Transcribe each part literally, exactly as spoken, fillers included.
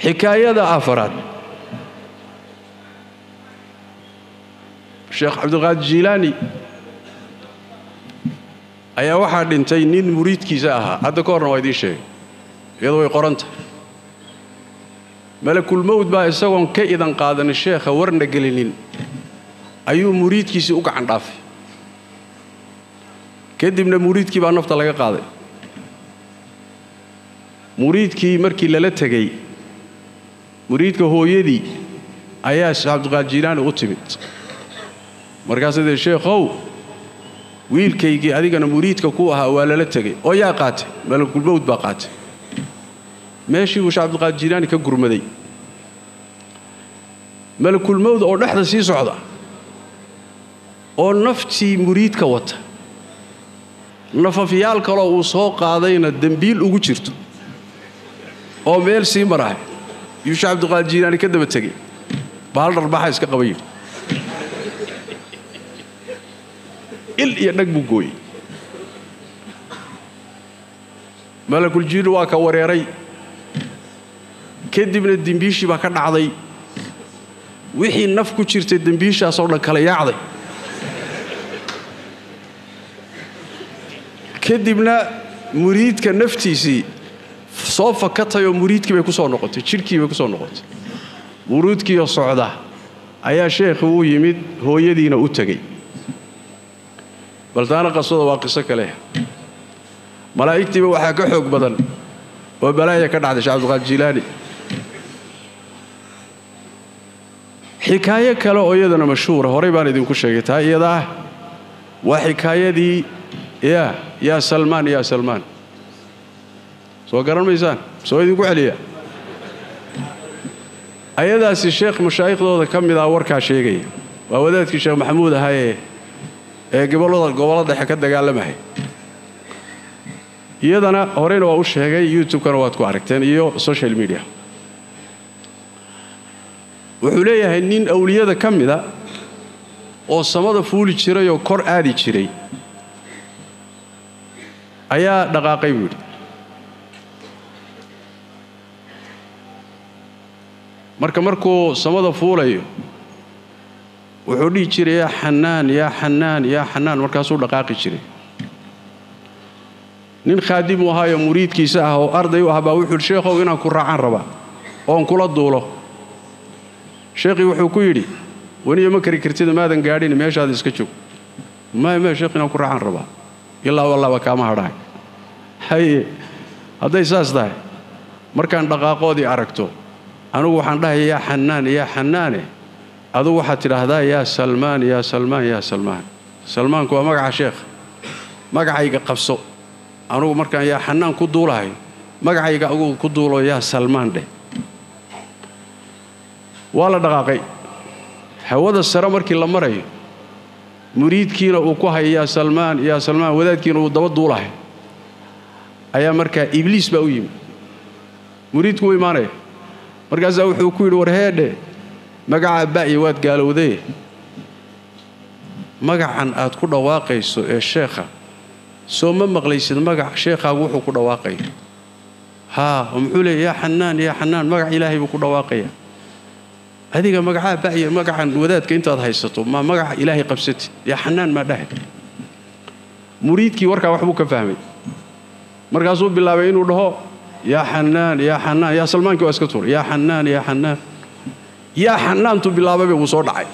حكاية أفراد الشيخ عبد القادر الجيلاني أي واحد انتين مريد كيساها هذا كورنا وايدي شيء يضوي قرنت ملك الموت بقى يسوون كإذا قادن الشيخ ورنا قليلين أيو مريد كيسي أوقع عن رافي كدي من مريد كي بقى نفط لقى قاضي مريد كي مركي لالتها جاي مريد كهو يدي أياس عبد القادر الجيلاني أوتمت مركز هذا الشيخ هو ويل كيجي هذيك أنا مريد كوها ولا لا تجي أو يا قاتل ملك الموت بقاتل ماشي وش عبد القادر الجيلاني كجرمدي ملك الموت أو نحن سي صعدة أو نفتي مريد كوته نففيال كلا وساق هذين الدنبيل وجرته أو ميل سي مراه يوش عبد القادر الجيلاني كده بتجي بهالرباح يسك قوي إل ينقبو قوي ملك الجيل واكا وريري كدي من الدنبيشي باكا نعضي وحي النفكو تشيرت الدنبيشي أصورنا كلا يعضي كدي من مريد كنفتيسي صوفا كتايو مريد كي بيكو سو نقطي تشيركي بيكو سو نقطي مريد كي يصعده أيا شيخ هو يمد هو يدينا أتغي بل تانا قصوده واقصة كليه ملائكتي بوحا كحوك بدن وبلايا كدعد شعب عبد القادر الجيلاني حكاية كلا أيضا مشهورة هوريبان إذن كشيكتها إيضا وحكاية دي يا يا سلمان يا سلمان سوى قرن ميزان سوى يدين كوحلية أيضا سي الشيخ مشايخ ذو كم إذا وركا شيئي ووداتك الشيخ محمود هاي قبل قبل ده حكدا قال لمحي iyadana horeyna waa u sheegay YouTube-kana waad ku aragteen iyo social media wuxuu leeyahay nin awliyada kamida oo samada fuuli jiray oo kor aadi jiray ayaa dhaqaaqay wiil marka markuu samada fuulayo wuxuu dhigi jiray ya xanaan ya xanaan ya xanaan markaasuu dhaqaaqi jiray nin khaadim u ahaa muriidkiisa ah oo arday u ahaa wuxuu sheekhow inaan ku raacaan raba oo aan kula duulo sheekhi wuxuu ku yiri waniyo ma kari kartida maadan gaadhin meeshaad iska joog ma ma sheekhi inaan ku raacaan raba ilaa wallahi kama hadhay hay haday saas tahay markaan dhaqaaqoodii aragto anigu waxaan dhahay ya xanaan ya xanaane adu waxa tiraahdaa ya salmaan ya salmaan ya salmaan salmaanku waa magaca sheekh magacayga qabso anugu markaan yaa xanaan ku duulahay magacayga ugu ku duulo yaa salmaan dhe wala dhaqaaqay hawada sare markii la marayo muriidkiina uu ku hayo yaa salmaan yaa salmaan wadaadkiina uu daba duulahay ayaa markaa ibliis baa u yimid muriidku way imaanay markaas wuxuu ku yiri war heedhe magaca baa'i waad gaalowday magacan aad ku dhawaaqayso ee sheekha soo ma maqlaysid magac sheekhagu wuxuu ku dhawaaqay ha wuxuu leeyahay ya xanaan ya xanaan magac ilaahay buu ku dhawaaqaya adiga magaca baa'i magacan wadaadka intaad haysato ma magac ilaahay qabsatid ya xanaan ma dhahay muriidkii warka wax buu ka fahmay markaas uu bilaabay inuu dhaho ya xanaan ya xanaan ya salmaanki waa iska tuur ya xanaan ya xanaan ya xanaan tu bilaabay uu soo dhacay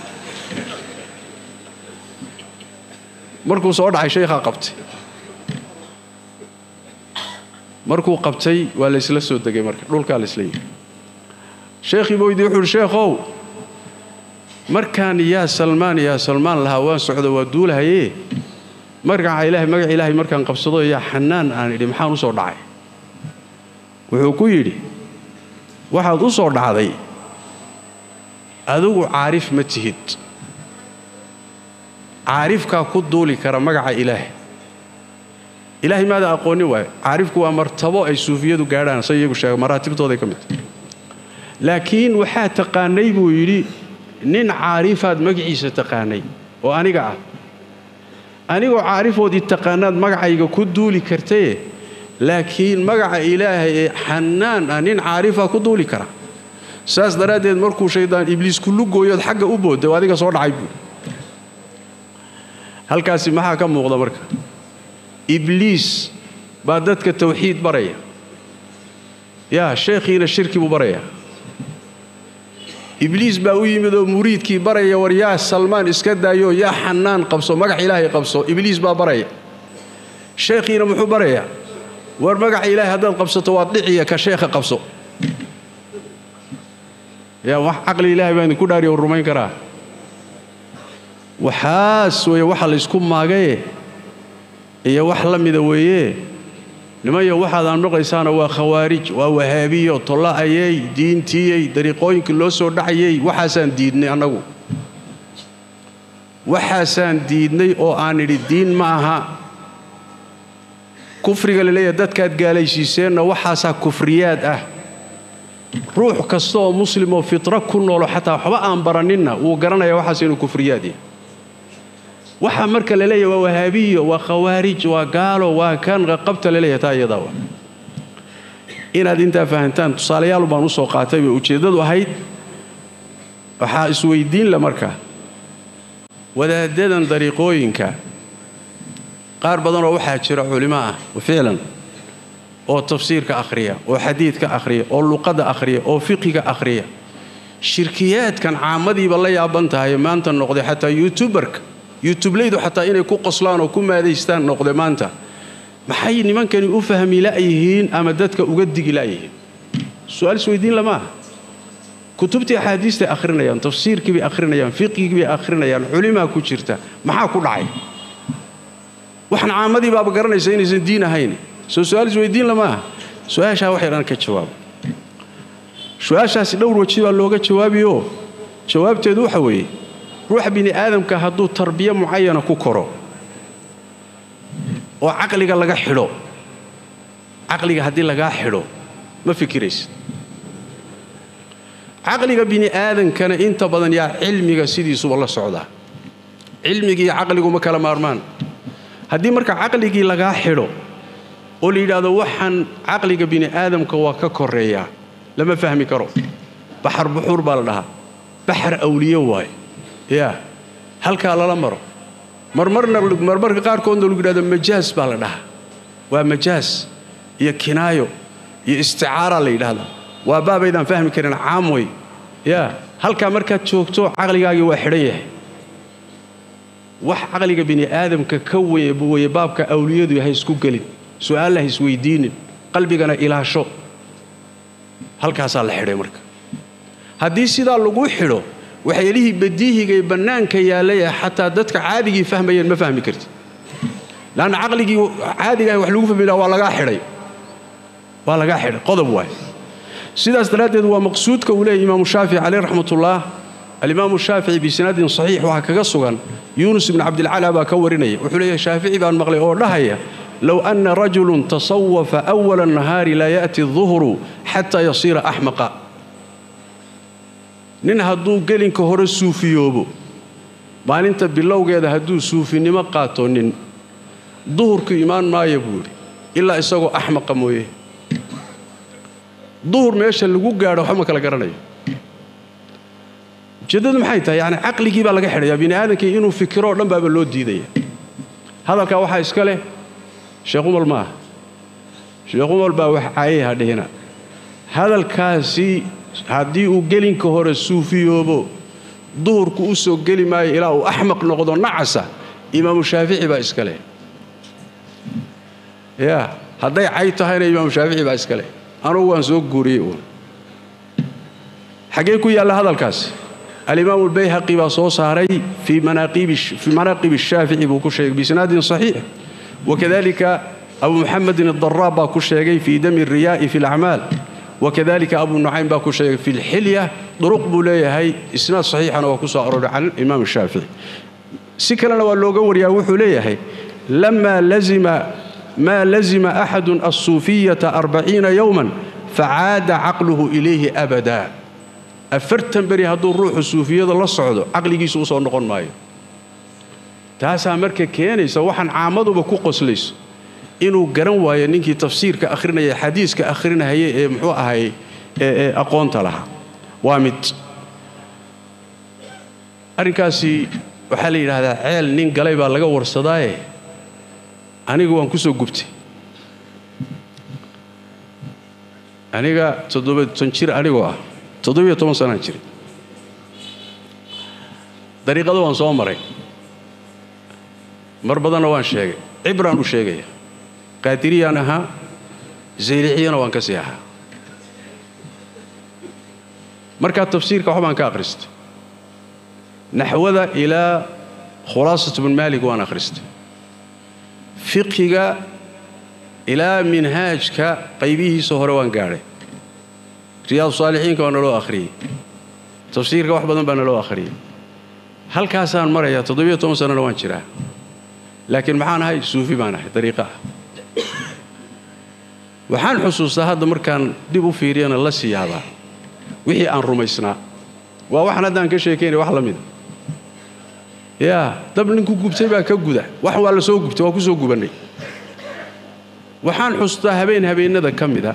markuu soo dhacay sheekha qabtay markuu qabtay waa la isla soo dagay marka dhulka la isla yiri sheekhi boodi wuxuu sheekhow markaan ya salmaan ya salmaan laha waan socdo waa duulahaye markaan ilaahay magac ilaahay markaan qabsado ya xanaan aan idhi maxaan u soo dhacay wuxuu ku yiri waxaad u soo dhacday adigu caarif ma tihid caarifka ku duuli kara magaca ilaahay ilaahay maada aqooni waay caarifku waa martabo ay suufiyadu gaadhaan say iyagu sheeg maraatibtooda ka mid laakiin waxa taqaanay buu yiri nin caarifaad magaciisa taqaanay oo aniga ah anigoo caarifoodii taqaanaad magacayga ku duuli kartay laakiin magaca ilaahay xanaan nin caarifa ku duuli kara saas daraadeed markuu shaydaan ibliis kullu gooyood xagga u booday adiga soo dhacay buu halkaasi maxaa ka muuqda marka ibliis baa dadka tawxiid baraya yaa sheekhiina shirki buu baraya ibliis baa u yimid oo muriidkii baraya war yaa salmaan iska daayo yaa xanaan qabso magac ilaahay qabso ibliis baa baraya sheekhiina muxuu baraya war magac ilaahay haddaad qabsato waad dhiciya ka sheekha qabso yaa wax aqli ilaahay baan ku dhaariyo rumayn karaa waxaas way waxa la isku maagay iyo wax la mid weeye nimayo waxaad aan noqoysaana waa khawaarij waa wahaabiyo tolaayay diintiyay dariiqooyinka loo soo dhacayay waxaasaan diidnay anagu waxaasaan diidnay oo aan idhi diin ma aha kufriga la leeyahay dadkaad gaalaysiiseenna waxaasaa kufriyaad ah ruux kasta oo muslim oo fitra ku nool xataa waxba aan baraninna wuu garanayaa waxaas inuu kufriyaad yahay waxa marka la leeyahay waa wahaabiyo waa khawaarij waa gaalo waa kan qabta la leeyahay taayada waa inaad inta fahantaan tusaalayaal baan u soo qaatay oo ujeedadu ahayd waxa isweydiin la marka wadaadadan dariiqooyinka qaar badan oo waxa jira culimaa ah oo ficlan oo tafsiirka akhriya oo xadiidka akhriya oo luqada akhriya oo fiqiga akhriya shirkiyaadkan caamadiiba la yaaban tahay maanta noqday xataa youtuberka YouTube leedo xataa inay ku qoslaan oo ku maadeystaan noqday maanta maxay nimankani u fahmi laayihiin ama dadka uga digi laayihiin su'aal isweydiin lama kutubtii ahadiista akhrinayaan tafsiirkii bi akhrinayaan fiqigii bi akhrinayaan culimaa ku jirta maxaa ku dhacay waxaan caamadii baaba garanaysa inaysan diin ahayn soo su'aal isweydiin lama su'aasha waxay dhan ka jawaab su'aashaasi dhowr waji baa looga jawaabiyo jawaabteedu waxa weeye ruux bini aadamka hadduu tarbiya muayana ku koro oo aqliga laga xidho aqliga haddii laga xidho ma fikiraysid aqliga bini aadamkana inta badan yaa cilmiga sidiisuba la socda cilmiga iyo aqligu ma kala maarmaan haddii marka aqligii laga xidho oo la yiraahdo waxaan aqliga bini aadamka waa ka koreeya lama fahmi karo bahar buxur baa la dhahaa bahar awliyo waay يا هل كلا مر مرمرنا مرمر قاركون دول قدام مجاز بالله ومجاز يا كنايو يا استعارة لي هذا وباب إذا فهم كرنا عاموي يا هل كمركز شوكتو عقلي جاي وحريه وح عقلي بني آدم ككوي بوي باب كأولياء هي سكوكلين سؤال له يسوي دين قلبي جنا إلى شو هل كاسال حريه مرك هدي سيدا لقوا حلو وحيليه بديه جاي بنان كياليه حتى دتك عادي يفهمين ما فهم كرت لأن عقلي عادي جاي وحلوه في بلا ولا جاحري ولا جاحري قضب واي سيدا استراد هو مقصود كوله إمام الشافعي عليه رحمة الله الإمام الشافعي بسند صحيح وهكذا صغن يونس بن عبد العال باكورني وحليه الشافعي بان مغلي أو لا هي لو أن رجل تصوف أول النهار لا يأتي الظهر حتى يصير أحمق nin hadduu gelinka hore suufiyoobo maalinta bilowgeeda hadduu suufinimo qaato nin duhurku imaan maayo buuri ilaa isagoo axmaqa mooye duhur meesha lagu gaadho waxa ma kala garanayo jidadu maxay tahay yani aqligii baa laga xidhayaa bini aadamka inuu fikiro dhan baaba loo diidaya hadalka waxa iska leh sheekh Umar ma sheekh Umar baa wax caayay hadheena hadalkaasi haddii uu gelinka hore suufiyoobo duhurku u soo geli maayo ilaa uu axmaq noqdo nacasa imaamu shaafici baa iska leh yaa hadday cay tahayna imaamu shaafici baa iska leh anugu waan soo guuriyey uun xagee ku yaalla hadalkaas alimaamu albayhaqi baa soo saaray fi manaaqiib fi manaaqiib shaafici buu ku sheegay bisnaadin saxiix wakadalika abu muhammad ad-darrab baa ku sheegay fi dami ar-riyaa fi al-a'maal وكذلك أبو نعيم باكو شيء في الحلية طرق بوليه هاي إسناد صحيح أنا وكسا أرد عن الإمام الشافعي سكرنا واللوغور يا وحوليه هاي لما لزم ما لزم أحد الصوفية أربعين يوما فعاد عقله إليه أبدا أفرتن بري هدو الروح الصوفية الله الصعود عقلي جيسو صار نقول ماي تاسع مركز كياني سواحا عامضو بكو قسليس إنه جرن ويا نيجي تفسير كأخرنا يا حديث كأخرنا هي محوها هي أقوانت لها وامد أرنكاسي وحالي هذا عيل نين قليبا لقى ورصداي أنا جوان كسو جبتي أنا جا تدوب تنشير أنا جوا تدوب يتوم سنة تشير طريقة دوان صوم مري مربضنا وان شيء عبران وشيء قادري أنا ها زيريحي أنا وان كسيها مركز تفسير كحبان كأخرست نحو ذا إلى خلاصة بن مالك وأنا خرست فقهك إلى منهاجك قيبيه سهر وان قاري رياض الصالحين كوانا لو آخري تفسيرك وحبا بنا لو آخري هل كاسان مريا تضبية توم سنة لوان شراء لكن معانا هاي سوفي معنا هاي طريقة وحان حصوصة هذا مركان ديبو فيريان الله سيابا وحي عن رميسنا ووحنا دان كشيكيني وحلا ميدا يا طب نكو قبتي بقى كقودة وحو على سوق قبتي وكو سوق قبني وحان حصوصة هبين هبين ندى كم ده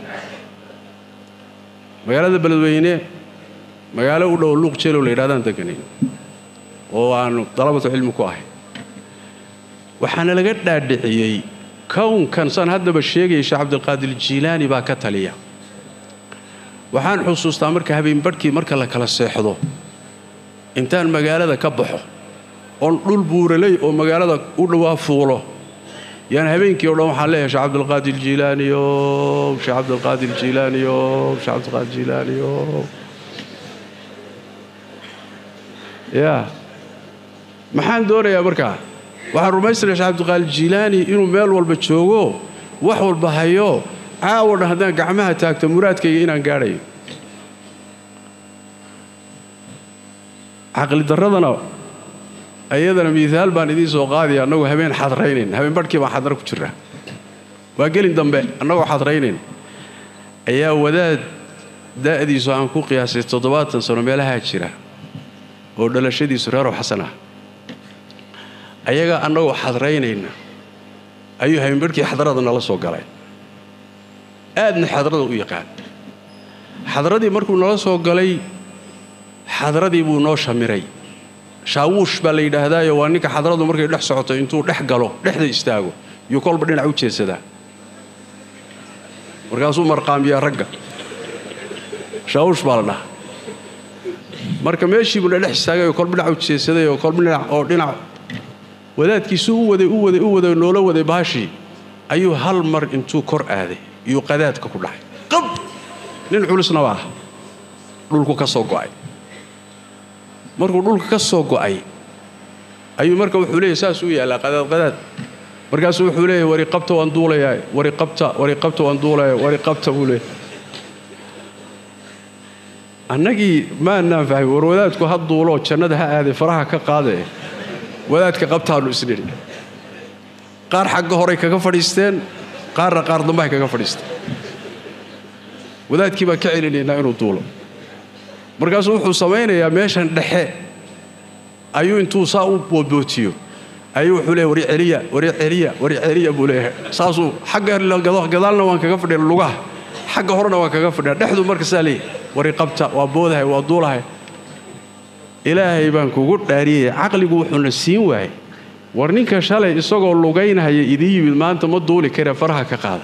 مقالة بلدويني مقالة ولو اللوق تشيلو لإرادان تكنين وأنا طلبة علم كواهي وحنا لقيت داعية كون كان صان هذا بالشيء الشيخ عبد القادر الجيلاني باكتليا وحان حصوص تامر كهبين بركي مركل لك السيحضو إنتان مقالة كبحه ونقول بورلي ومقالة قولوا فوله يعني هبين كي يقولون حاليه الشيخ عبد القادر الجيلاني يو الشيخ عبد القادر الجيلاني يو الشيخ عبد القادر الجيلاني يو يا maxaan doonayaa markaa waxaan rumaysanayaa Sheekh Abdul Jilaani inuu meel walba joogo wax walba hayo caawna hadaan gacmaha taagto muraadkayga inaan gaarayo aqli daradana ayadana miisaal baan idin soo qaadiyaa anagu habeen xadrayneen habeen barkii baan xadar ku jiraa waa gelin dambe anagu xadrayneen ayaa wadaad daadiisu aan ku qiyaasay toddobaatan sano meelaha jira oo dhalashadiisu reer xasana ayaga annagu xadraynayna ayuu habeenbarkii xadrada nala soo galay aadna xadrada u yaqaan xadradii markuu nala soo galay xadradii buu noo shamiray shaawush baa la yidhaahdaa waa ninka xadradu markay dhex socoto intuu dhex galo dhexda istaago iyo kolba dhinac u jeedsada markaasuu marqaamiyaa ragga shaawush baa la dhahaa marka meeshii buu dhex istaagay kolba dhinac u jeedsaday oo kolba dhinac oo dhinac wadaadkiisu u waday u waday u waday noola waday baashi ayuu hal mar intuu kor aaday iyo qadaadka ku dhacay qab nin culusna waa dhulku ka soo go'ay markuu dhulka ka soo go'ay ayuu marka wuxuu leeyahay saas u yaala qadaad qadaad markaas wuxuu leeyahay wari qabta waan duulayaa wari qabta wari qabta waan duulayaa wari qabta buu leeyahay annagii ma naan fahmin war wadaadku had duulo jannada ha aaday faraha ka qaade wadaadka qabtaanu isdhiri qaar xagga hore kaga fadhiisteen qaarna qaar dambe ay kaga fadhiisteen wadaadkii baa ka celinayna inuu duulo markaas wuxuu sameeyay meeshan dhexe ayuu intuu saa u boobootiyo ayuu wuxuu leeyahay wari celiya wari celiya wari celiya buu leeyahay saasuu xagga gadaalna waan kaga fadhiyaa lugaha xagga horena waan kaga fadhiyaa dhexdu marka saalay wari qabta waa boodahay waa duulahay ilaahay baan kugu dhaariyay aqligu wuxuu siin waayay war ninka shalay isagoo lugaynaya idii yimid maanta ma duuli kara faraha ka qaad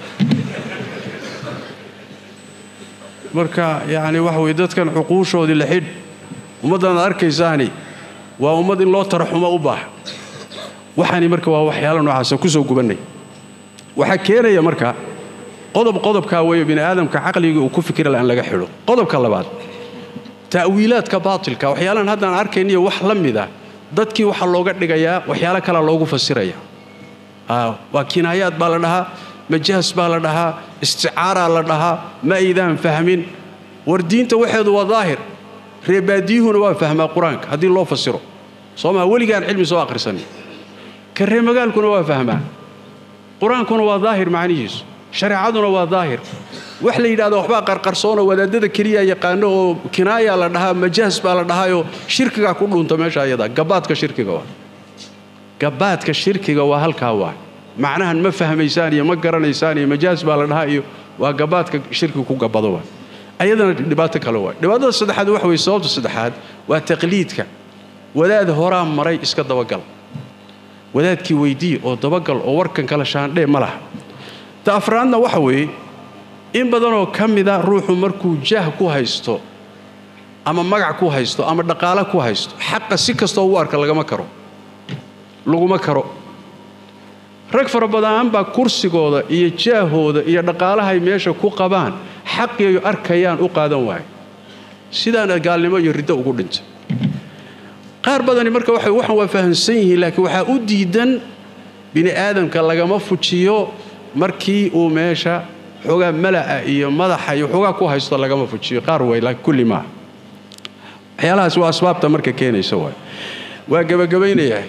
marka yaani wax way dadkan xuquuqoodii la xid ummadan arkaysaani waa ummad in loo tarxumo u baahan waxani marka waa waxyaalo noocaas ku soo gubanay waxa keenaya marka qodob qodobka way bini aadamka aqliga uu ku fikir la aan laga xiro qodobka labaad تأويلات كباطل كوحيالا هذا أركيني وحلمدا dadkii waxa looga dhigayaa waxyaalo kale loogu fasiraya ah waa kinaayad baa la dhahaa majaas baa la dhahaa isticaara la dhahaa ma iidaan fahmin war diinta waxeedu waa daahir reebaadiyuhuna waa fahmaa quraanka hadii loo fasiro Soomaa waligaan cilmi soo akhrisan ka reer magaalkuna waa fahmaa quraankuna waa daahir macnihiisu shariicaduna waa daahir wax la yiraahdo waxba qarqarsoona wadaadada kaliya yaqaano oo kinaaya la dhahaa majaas baa la dhahaayo shirkiga ku dhunta meesha ayada gabaadka shirkiga waa gabaadka shirkiga waa halka waa macnahan ma fahmaysaan iyo ma garanaysaan iyo majaas baa la dhahaa iyo waa gabaadka shirkiga ku gabado waa أيضا دبات كلوه دبات الصدحات وحوي صوت الصدحات وتقليدك وذات هرام مري إسكت دبقل وذات كي ويدي أو دبقل أو وركن كلا شان ليه مله تأفراننا وحوي إن بدنوا كم إذا روحوا مركو جاه كوهايستو أما مقع كوهايستو أما دقالة كوهايستو حق سكستو وارك لقى مكرو لقى مكرو rag fara badan baa kursigooda iyo jaahooda iyo dhaqaalaha ay meesha ku qabaan xaqi ay arkayaan u qaadan waay sidaana gaalnimo iyo riddo ugu dhintay qaar badan marka waxay waxan waa fahansan yihiin laakiin waxa u diidan bini aadamka lagama fujiyo markii uu meesha xogaa malaa iyo madaxa iyo xogaa ku haysto lagama fujiyo qaar way laakiin kulli ma waxyaalahaas waa asbaabta marka keenaysa waay waa gabagabaynayaa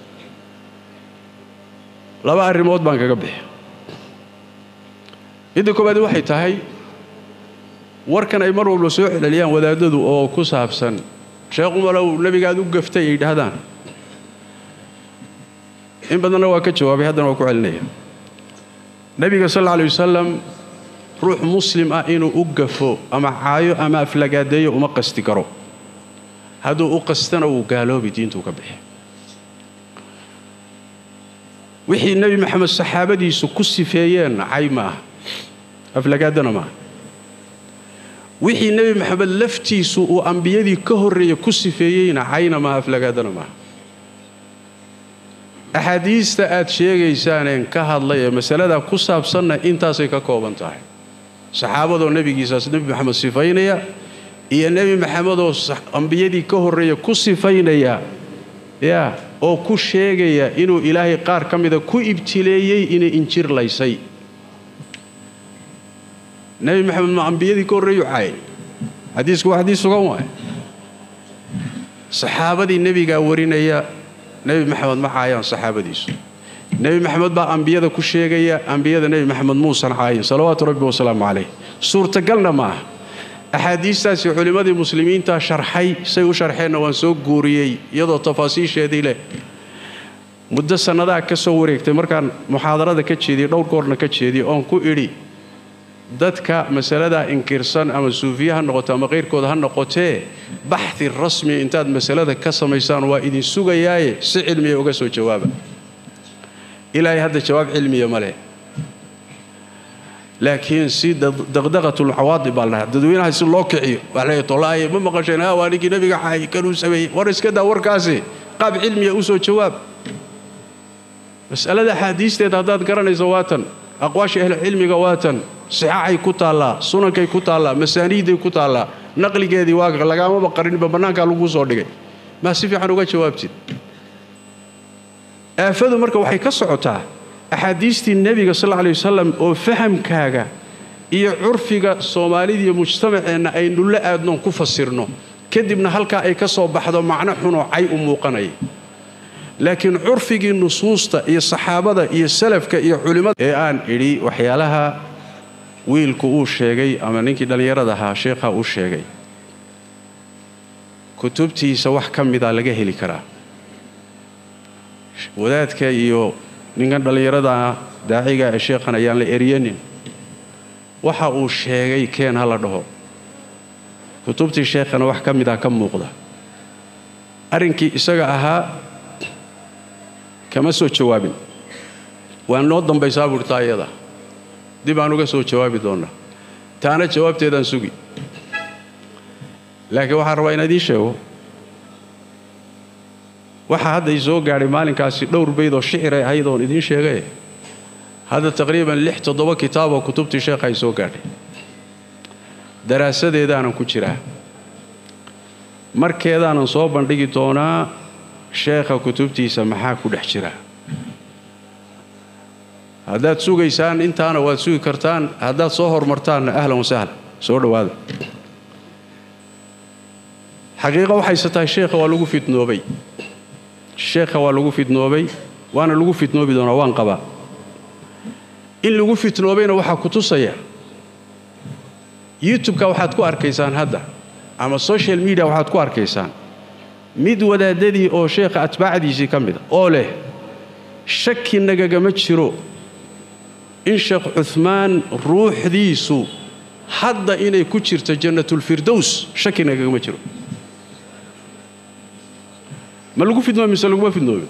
laba arrimood baan kaga bixi idin koobaad waxay tahay warkan ay mar walba soo xiliyaan wadaadadu oo ku saabsan sheekh umalow nabigaad u gaftay ay dhahdaan in badanna waa ka jawaabay haddana waa ku celinaya nabiga sallallahu alayhi wasallam ruux muslim ah inuu u gafo ama caayo ama aflagaadeeyo uma qasti karo hadduu u qastana uu gaaloobi diintu ka bixi wixii nabi maxamed saxaabadiisu ku sifeeyeen cayma aflagaadana ma wixii nabi maxamed laftiisu uu ambiyadii ka horeeyay ku sifeeyeen cayna ma aflagaadana ma ahadiista aad sheegaysaan ka hadlay masalada ku saabsan intaas ay ka kooban tahay saxaabado nabigiisa nabi maxamed sifeynaya iyo nabi maxamed oo ambiyadii ka horeeyay ku sifeynaya ya oo ku sheegaya inuu ilaahay qaar kamida ku ibtileeyay inay injir laysay nabi maxamed ma ambiyadii ka horeeyay caay hadiisku waa hadiis sugan waay saxaabadii nabiga warinaya nabi maxamed ma caayaan saxaabadiisu nabi maxamed baa ambiyada ku sheegaya ambiyada nabi maxamed muusan caayin salawaatu rabbi wa salaamu alayhi suurtagalna ma أحاديث علماء المسلمين تشرحي سيو شرحين وانسو قوريي يضو تفاصيل شديدة له مدة سنة ذا كسوريك تمركان محاضرة كتشيدي دور كورنا كتشيدي أون كو إري دتك مسألة ذا إنكرسان أما سوفيا هالنقطة ما غير كود هالنقطة بحث الرسمي إنتاد مسألة ذا كسم يسان وإذن سوق ياي سعلمي وقسو جوابا إلهي هذا جواب علمي ماله لكن سيد دغدغة العواطف بالله ددوينها يصير لوكعي وعليه طلاي ما مقشنا وانك نبي حي كانوا سوي ورس كذا وركاسي قاب علمي أوسو جواب مسألة حديث تهداد قرن زواتا أقواش أهل العلم قواتا صحاحي كتالا سننكي كتالا مسانيدي كتالا نقلي كذي واقع لقى ما بقرن ببنانك على الوصول دقي ما سيفي عنو جوابتي أفادوا مركب وحي كسعتها أحاديث النبي صلى الله عليه وسلم وفهم كاغا إيه عرفك الصومالي مجتمع أن أي نلا أدنى كفسرنا كدبنا هلكا أي كسب بحضر معنا حنا عي أموقناي لكن عرفك النصوص إيه الصحابة إيه السلف كإيه علماء إيه أن إلي وحيالها ويل كوش شيء أما نيجي دليل ردها شيخها وش شيء كتبتي سواح كم بدال جهلي كرا وذات كإيو ninkan dhalinyarada daaciga ee sheekhan ayaan la eriyeenin waxa uu sheegay keen hala dhaho kutubtii sheekhana wax kamid ah ka muuqda arinkii isaga ahaa kama soo jawaabin waan noo dambaysaa burtaayada dib aan uga soo jawaabi doonaa taana jawaabteedan sugi laakiin waxa rabaa inaan idin sheego waxa hadda ay soo gaaray maalinkaasi dhowr bayd oo shicir ay haydoon idin sheegay hada taqriiban lix toddoba kitaab oo kutubtii sheekh ay soo gaaray daraasadeedana ku jira markeedana soo bandhigi doonaa sheekha kutubtiisa maxaa ku dhex jira haddaad sugaysaan intaana waad sugi kartaan haddaad soo hormartaanna ahlan wasahlan soo dhawaada xaqiiqo waxay satahay sheekha waa lagu fitnoobay sheekha waa lagu fitnoobay waana lagu fitnoobi doonaa waan qabaa in lagu fitnoobayna waxa ku tusaya youtube-ka waxaad ku arkaysaan hadda ama social media waxaad ku arkaysaan mid wadaadadii oo sheekha atbaacdiisii ka mid ah oo leh shaki nagagama jiro in sheekh Uthman ruuxdiisu hadda inay ku jirto jannatul firdaws shakina kagama jiro ma lagu fidmo mise lagu fidno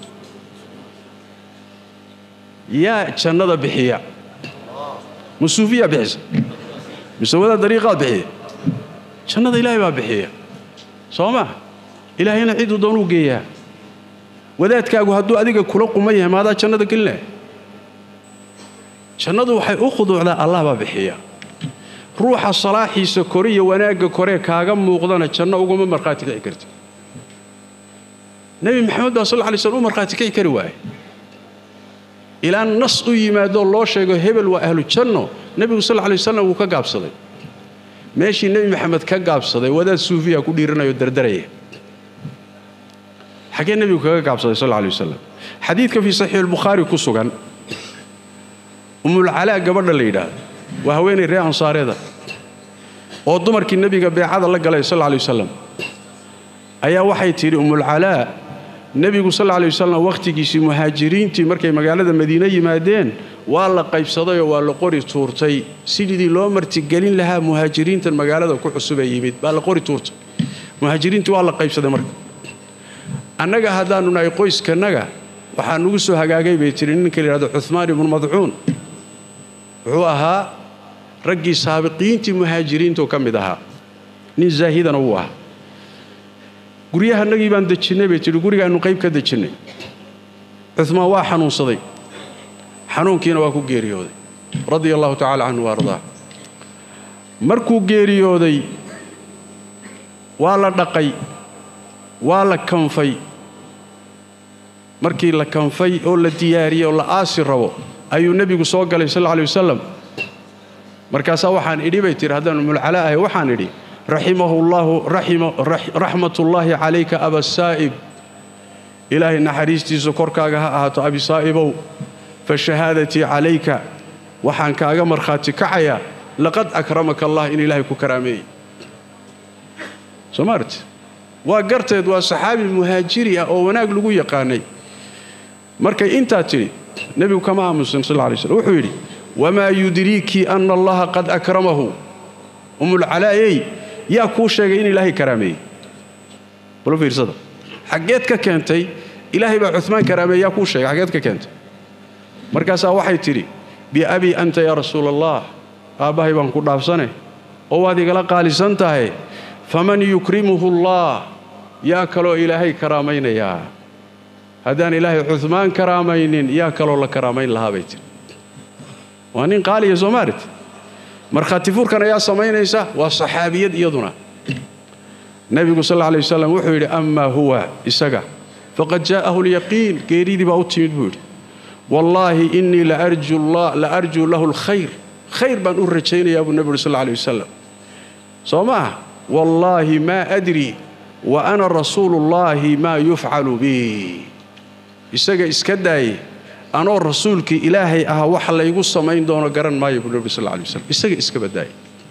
يا جنة بحية مسوفية بحس مسودا طريقة بحية جنة إلهي ما بحية صوما إلهي نعيد دونو جيا وذات كأجو هدو أديك كلق مية ما هذا جنة كلها جنة وحي أخذوا على الله ما بحية روح الصلاح سكورية وناق كورية كاجم موقدنا جنة وقوم مرقاتك إكرت نبي محمد صلى الله عليه وسلم مرقاتك إكرواي إلى النص يمادو الله شيء هبل وأهل الجنة النبي صلى الله عليه وسلم وكجاب صدي ماشي النبي محمد كجاب صدي وده السوفيا كوديرنا يدردريه حكي النبي كجاب صدي صلى الله عليه وسلم حديث في صحيح البخاري كسوغان أم العلاء قبل الليلة وهوين الرياء أنصار هذا ودمر كي النبي قبل عاد الله قال صلى الله عليه وسلم أيا وحي تيري أم العلاء النبي صلى الله عليه وسلم وقت جيسي مهاجرين تي مركي مقالة المدينة يمادين والله قيب صدايا والله قوري تورتي سيدي لو مرتقلين لها مهاجرين تن مقالة كو حسوبة يميد والله قوري تورتي مهاجرين تي والله قيب صدايا مركي أنك هذانو نايقويس كنك وحان نقصو هقاقي بيترين كلي هذا عثمان بن مضعون وعوها رقي سابقين تي مهاجرين تو كم دها نين زاهدا نوها guriyaha nagii baan dajinay bay tiri guriga aanu qayb ka dajinay Uthman waa xanuunsaday xanuunkiina waa ku geeriyooday radiyallahu ta'ala anhu warda markuu geeriyooday waa la dhaqay waa la kanfay markii la kanfay oo la diyaariyay oo la aasi rabo ayuu nabigu soo galay sallallahu alayhi wasallam markaas waxaan idhi bay tiri hadaan umul calaa waxaan idhi رحمه الله رحمه رحمة الله عليك أبا السائب إلهي نحريستي زكورك أهات أبي سائبو فالشهادة عليك وحان كاغا مرخاتي كعيا لقد أكرمك الله إن إلهي كرامي سمرت وقرتد وصحابي المهاجري أو وناق لقو يقاني مركي انت تري نبي كما مسلم صلى الله عليه وسلم وحيري وما يدريك أن الله قد أكرمه أم العلاء يا كوشة إن إلهي كرامي بلو في رصده حقيتك كنتي إلهي بعثمان كرامي يا كوشة حقيتك كنت مركزها وحي تري بأبي أنت يا رسول الله أباهي بانكو دافسانه أو هذه قال سنتهي فمن يكرمه الله يا كلو إلهي كرامين يا هذان إلهي عثمان كرامين يا كلو الله كرامين لها بيت وأنين قال يا زمارت مرخاتي فور كان يا سمينيسا وصحابيد يدنا النبي صلى الله عليه وسلم وحي أما هو إسقى فقد جاءه اليقين كيريدي باوتي مدبور والله إني لأرجو الله لأرجو له الخير خير بان أرجين يا أبو النبي صلى الله عليه وسلم صوما والله ما أدري وأنا رسول الله ما يفعل بي إسقى إسكداي أنا رسولك إلهي أها وحلا يقول سمين دون قرن ما يقول النبي صلى الله عليه وسلم إسقى إسقى بداي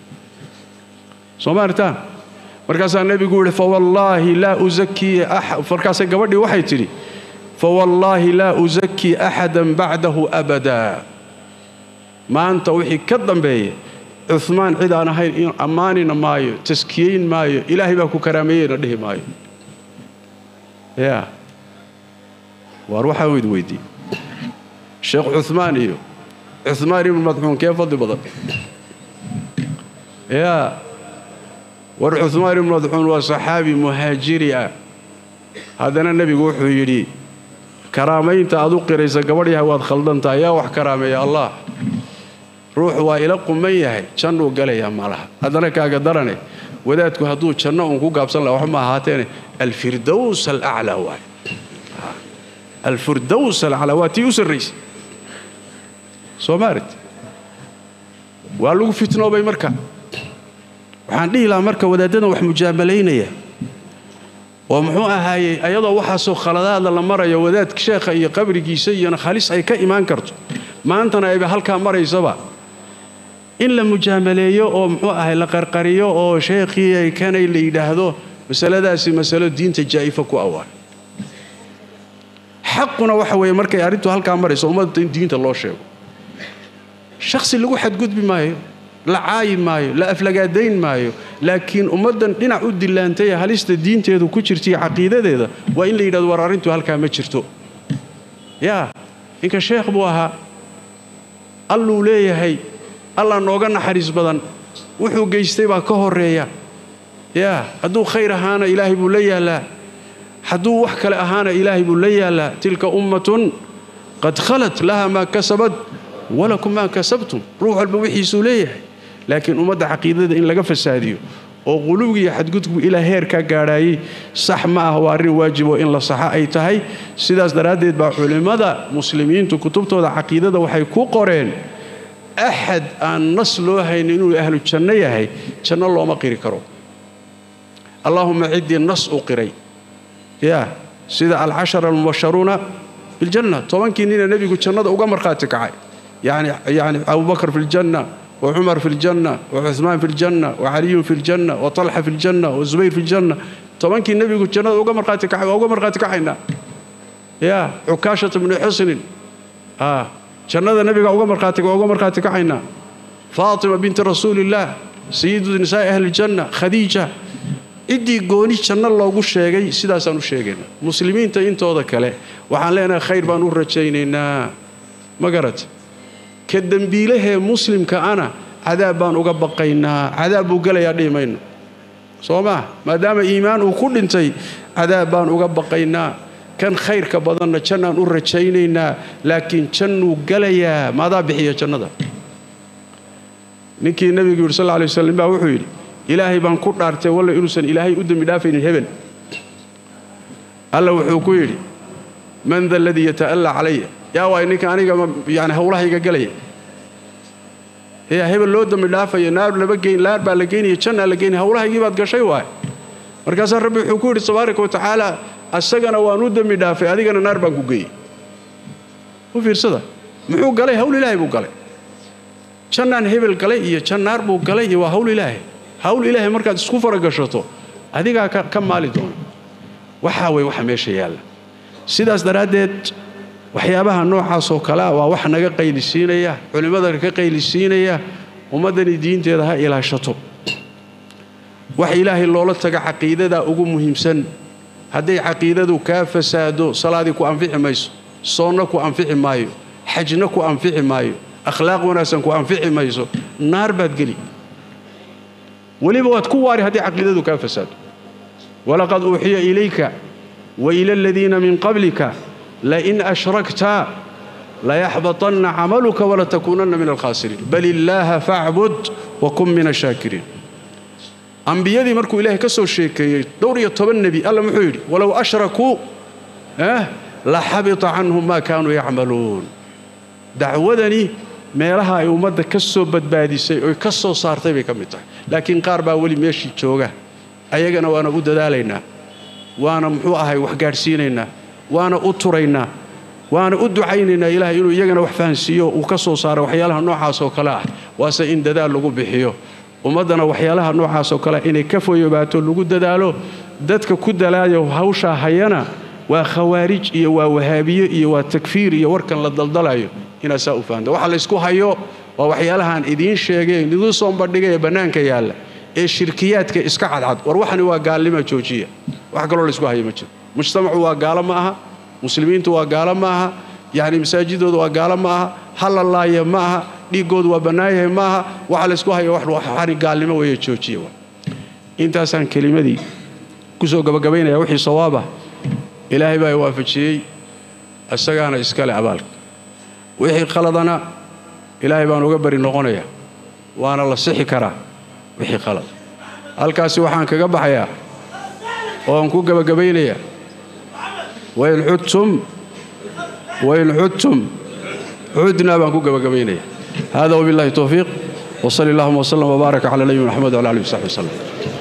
سمعتان مركز النبي يقول فوالله لا أزكي أحد فركز قبردي وحي تري فوالله لا أزكي أحدا بعده أبدا ما أنت وحي كذب بي عثمان عدا أنا هاي أماني مايو تسكين مايو إلهي باكو كرامين رده مايو يا وأروح ويد ويدي الشيخ عثمان يو عثمان بن مضعون كيف فضي بضل يا ور عثمان بن مضعون وصحابي مهاجري هذا النبي يقول يري كرامين تأذوق رئيس قبرها وادخلدنت يا وح كرامي يا الله روح وإلى قمية شنو قال يا مالها هذا أنا كقدرني وذاتك هدو شنو ونكو قابسن له وحما هاتين الفردوس الأعلى واي الفردوس الأعلى واتي يسريس سومارت والله فتنة بي مركا waxaan dhihi lahaa marka wadaadana wax mujaamaleynaya oo muxuu ahaay ayadoo waxa soo khaladaad la marayo wadaadka sheekha iyo qabrigiisa iyo khalis ay ka iimaan karto maantana ay halka mareysaba in la mujaamaleeyo oo muxuu ahaay la qarqariyo oo sheekhi ay kanay la yiraahdo masaladaasi masalo diinta jaa'ifa ku awaan xaquna waxa weeye markay arintu halka mareyso ummadda diinta loo sheego shakhsi lagu xad gudbi maayo la caayi maayo la aflagaadayn maayo laakiin ummadan dhinac u dilaantay halista diinteedu ku jirtay caqiidadeeda waa in la yiraahdo war arintu halka ma jirto yaa inka sheekh buu ahaa alluu leeyahay alla nooga naxariis badan wuxuu geystay baa ka horeeya yaa hadduu khayr ahaana ilaahay buu la yaalaa hadduu wax kale ahaana ilaahay buu la yaalaa tilka ummatun qad khalat laha ma kasabat walakum ma kasabtum ruux walba wixiisu leeyahay laakiin ummadda caqiidada in laga fasaadiyo oo qulubiga iyo xadgudubku ila heer ka gaadhay sax ma ah waa arrin waajib oo in la saxa ay tahay sidaas daraadeed baa culimada muslimiintu kutubtooda caqiidada waxay ku qoreen ahad aan nas loo haynin inuu ahlu janno yahay janno looma qiri karo allahumma iddi nas u qiray ya sida al-ashara al-mubashsharuna bil janna tobankii nin nabigu jannada uga marqaati kacay yani yani Abu Bakr fil janna وعمر في الجنة وعثمان في الجنة وعلي في الجنة وطلحة في الجنة وزبير في الجنة طبعا كي النبي قلت جنة وقمر قاتك وقمر قاتك عنا يا عكاشة بن حسن آه جنة النبي وقمر قاتك وقمر قاتك عنا فاطمة بنت رسول الله سيد نساء أهل الجنة خديجة إدي قوني جنة الله وقول شيء سيدا سانو شيء مسلمين تين توضك له وحن لنا خير بانور رجينا ما قرأت كدنبيله مسلم كأنا عذاب بان وقبقينا عذاب وقال يا ديمين صوما ما دام إيمان وكل انتي عذاب بان وقبقينا كان خير كبضنا كنا نور رجينا لكن كنوا قال يا ماذا بحية كنا نكي النبي صلى الله عليه وسلم بوحيل إلهي بان كل أرتي ولا إنسان إلهي قدم يدافع الهبل الله وحكيلي من ذا الذي يتألى علي يا وينك أنا يعني هؤلاء يقالي هي هبل لود من دافع ينار لبجين لار بالجيني يشنا لجيني هؤلاء يجيبات قشيء واي مركز الرب حكوري تبارك وتعالى السجن وانود من دافع هذه كان نار بانكوجي وفي رصدا محو قالي هؤلاء الله يبو قالي شنا هبل قالي يشنا نار بو قالي وهؤلاء الله هؤلاء الله مركز سكوفر قشرته هذه كم مالي دون وحاوي وحميش يالا سيداس درادت waxyaabaha noocaas oo kala waa wax naga qaylisiinaya culimada ka qaylisiinaya ummadani diinteeda ha ilaashato wax ilaahay loola taga caqiidada ugu muhiimsan haday caqiidadu ka fasaado salaadi ku anfici mayso soonna ku anfici maayo xajna ku anfici maayo akhlaaq wanaagsan ku anfici mayso naar baad gali waliba waad ku waari haday caqiidadu ka fasaado walaqad uhiya ilayka wa ila alladhina min qablika لئن أشركت لا يحبطن عملك ولا تكونن من الخاسرين بل الله فاعبد وكن من الشاكرين أنبياء مركو إلهي كسو الشيكي دوري يطبع النبي الله محيري ولو أشركوا أه لحبط عنهم ما كانوا يعملون دعوذني ما لها يومد كسو بدبادي سي كسو صارتي بكمتح لكن قاربا ولي ماشي جوغا أيغنا وانا قد دالينا وانا محوها وحقارسينينا وانا أطرينا وانا أدعينا إلهي إنه يجنا وحفان سيو وكسو صار وحيالها نوعها سوكلاه واسئن ددال لغو بحيو ومدنا وحيالها نوعها سوكلاه إني كفو يباتو لغو ددالو دادك كدلايا وهوشا هينا وخوارج إيا ووهابية إيا وتكفير إيا وركن للدلدلايو إنا ساوفان دا وحال اسكو هيو ووحيالها إدين شيغين لذو صنبردقيا بنانك يالا إيه الشركيات إسكا عدعد وروحني وقال لما جوجية وحقلوا لسكو هيو مجد مجتمع وقال معها مسلمين وقال معها يعني مساجد وقال معها حل الله معها ديقود وبنايه معها وعلى اسكوها يوحد وحاري قال لما ويتشوشيه انت سان كلمة دي كسو قبقبين يا وحي صوابه إلهي با يوافق شيء السجانة إسكال عبالك وحي خلطنا إلهي با نقبر النغنية وانا الله صحي كرا وحي خلط الكاسي وحان كقبحيا وانكو قبقبين يا وإن عدتم وإن عدتم عدنا بانكو قبقبيني هذا وبالله التوفيق وصلى اللهم وسلم وبارك على نبينا محمد وعلى آله وصحبه وسلم